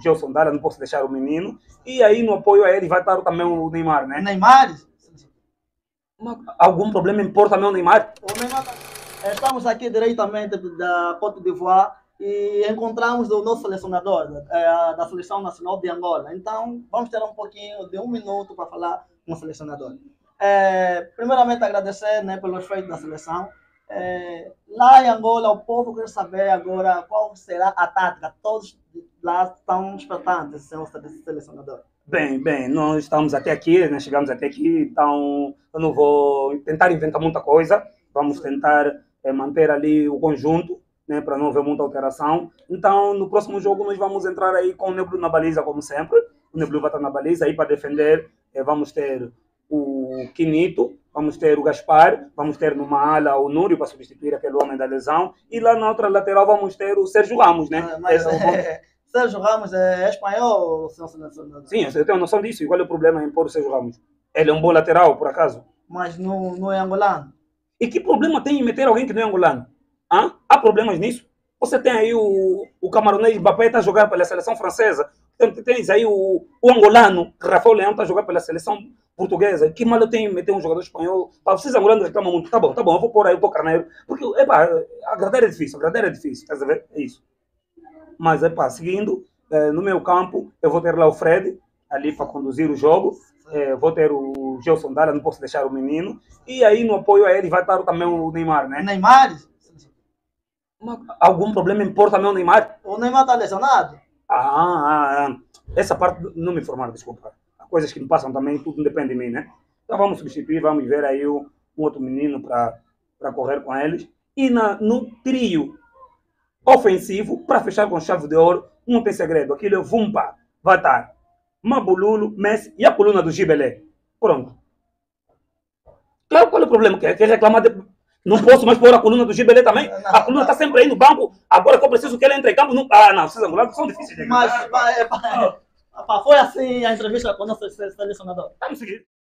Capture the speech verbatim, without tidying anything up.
Gelson Dalla, não posso deixar o menino. E aí no apoio a ele vai estar também o Neymar, né? Neymar? Mas algum problema importa também o Neymar? O Neymar tá... Estamos aqui diretamente da Côte d'Ivoire e encontramos o nosso selecionador é, da Seleção Nacional de Angola. Então, vamos ter um pouquinho de um minuto para falar com o selecionador. É, primeiramente, agradecer, né, pelos feitos da seleção. É, lá em Angola, o povo quer saber agora qual será a tática. Todos lá estão expectantes, senhor selecionador. Bem, bem, nós estamos até aqui, nós chegamos até aqui, então eu não vou tentar inventar muita coisa. Vamos tentar é, manter ali o conjunto, né, para não haver muita alteração. Então, no próximo jogo, nós vamos entrar aí com o Neblu na baliza, como sempre. O Neblu vai estar na baliza aí para defender. É, vamos ter o Quinito, vamos ter o Gaspar, vamos ter numa ala o Núrio para substituir aquele homem da lesão. E lá na outra lateral vamos ter o Sérgio Ramos, né? Ah, mas, é, Sérgio Ramos é espanhol, senhor selecionador? Sim, eu tenho noção disso. E qual é o problema em pôr o Sérgio Ramos? Ele é um bom lateral, por acaso? Mas não, não é angolano. E que problema tem em meter alguém que não é angolano? Hã? Há problemas nisso? Você tem aí o, o camaronês Mbappé está a jogar pela seleção francesa. Tem, tens aí o, o angolano, Rafael Leão está a jogar pela seleção portuguesa. Que mal eu tenho em meter um jogador espanhol? Para vocês angolanos reclamam muito. Tá bom, tá bom, eu vou pôr aí o Tô Carneiro. Porque, epá, agradar é difícil, agradar é difícil. Estás a ver? É isso. Mas, epá, seguindo, eh, no meu campo, eu vou ter lá o Fred, ali para conduzir o jogo. É, vou ter o Gelson Dalla, não posso deixar o menino. E aí no apoio a ele vai estar também o Neymar, né? Neymar? Mas algum problema importa também o Neymar? O Neymar está lesionado? Ah, ah, ah, essa parte não me informaram, desculpa. Há coisas que me passam também, tudo não depende de mim, né? Então vamos substituir, vamos ver aí o, um outro menino para correr com eles. E na, no trio ofensivo, para fechar com chave de ouro, não tem segredo. Aquilo é Vumpa, vai estar Mabululu, Messi e a coluna do Gibelé. Pronto. Claro, qual é o problema? Quer, quer reclamar de... Não posso mais pôr a coluna do Gibelé também? Não, a coluna está sempre aí no banco. Agora que eu preciso que ele entre em campo... Não... Ah, não, vocês angolanos são difíceis de mas, mas, mas, foi assim a entrevista com o nosso selecionador. Vamos seguir.